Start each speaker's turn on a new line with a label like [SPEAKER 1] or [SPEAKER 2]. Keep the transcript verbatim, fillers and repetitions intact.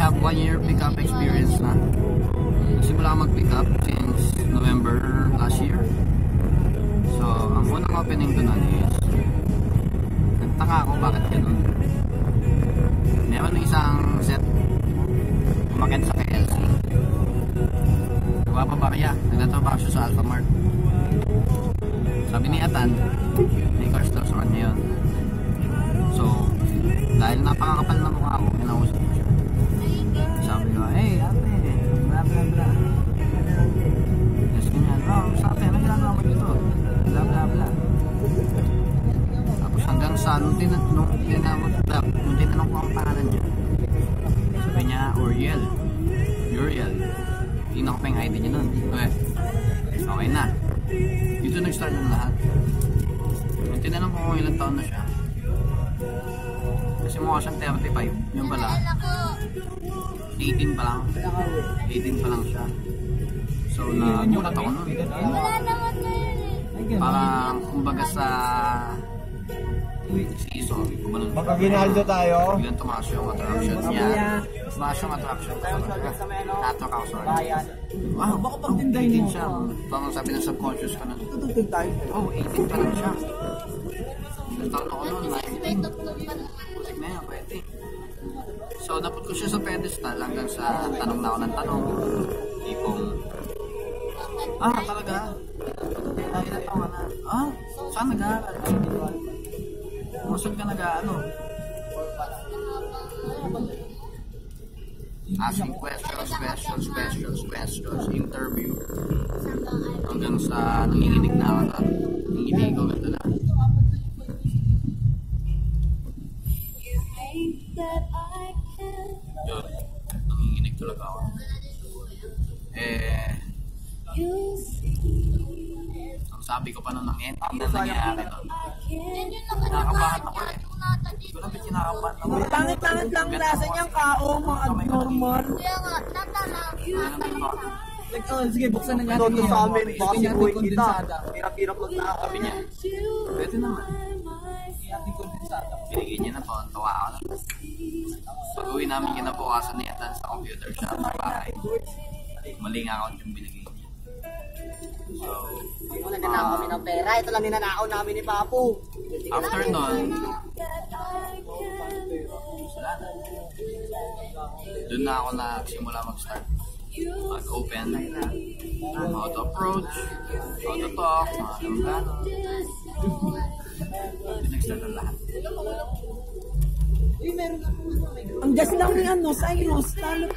[SPEAKER 1] have one year pickup experience na. Nagsimula ako mag-pickup since November last year. So, ang unang opening doon is nagtaka ako bakit ganun. Meron ng isang set umakit sa K L C. Nagpapabarya. Nagtatrabaho siya sa Alphamart. Sabi ni Atan, may cars daw sa kanya yun. So, dahil napakakapal na mukha ako, kinausap ko siya. Sabi ko, hey, ate, bla bla bla. Yes, ganyan. Oh, sa ate, ano ginagawa mo dito? Bla bla bla. Tapos hanggang sa, nung tinanong, nung tinanong, nung tinanong ko ang pangalan niya, sabi niya, Uriel. Uriel. Tingnan ko pa yung I D niya nun. Okay. Okay na. Dito nag-start ng lahat. Nung tinanong ko kung ilang taon na siya, kasi mukha siyang thirty-five. Yung pala, eighteen pa lang. eighteen pa lang siya. So, nagulat ako nun. Parang, kumbaga sa season,
[SPEAKER 2] baka ginaldo tayo.
[SPEAKER 1] biglang tumakas yung attraction niya. Tumakas yung attraction ko. Natok ako, sorry. Wow, baka pag eighteen siya. Parang sabi ng subconscious ko na, oh, eighteen pa lang siya. Nagtaon ako nun, nineteen. Pusik na yan, pwede. So, naput ko siya sa pedestal hanggang sa tanong na ako ng tanong. Tipong, ah, talaga? Dahil natawa na, ah, saan nag-aaral? Masag ka nag-ano? Asking questions, questions, questions, questions, interview. Hanggang sa nanginginig na ako na. Nanginginig ako ganda na. Yun, nanginginig talaga ako. Eh, ang sabi ko pa nun ng ending na nangyayari nun. Kinakabahan ako eh. Hindi ko na ba kinakabahan ako.
[SPEAKER 2] Tangit-tangit lang nasa niyang kao, mga abnormal.
[SPEAKER 3] Kaya nga, tatala.
[SPEAKER 2] Oh, sige, buksan na natin
[SPEAKER 4] Ito sa amin, baka buhay kita.
[SPEAKER 2] kondensada.
[SPEAKER 4] Hirap-hirap lang na.
[SPEAKER 1] Sabi niya, pwede naman.
[SPEAKER 2] Ating kondensada.
[SPEAKER 1] Binigyan niya na po, ang tawa ako lang. Pag-uwi namin kinabukasan niya sa computer shop sa bahay. Maling account yung binigay niya. So,
[SPEAKER 4] Kung nagnanakaw kami ng pera, ito lang ninanakaw namin ni Papu.
[SPEAKER 1] after nun, doon na ako nagsimula mag-start. Mag-open, how to approach, how to talk, mga gamgano. Doon nag-start ang lahat.
[SPEAKER 2] Ang gas lang ni ano, Cyrus, lalo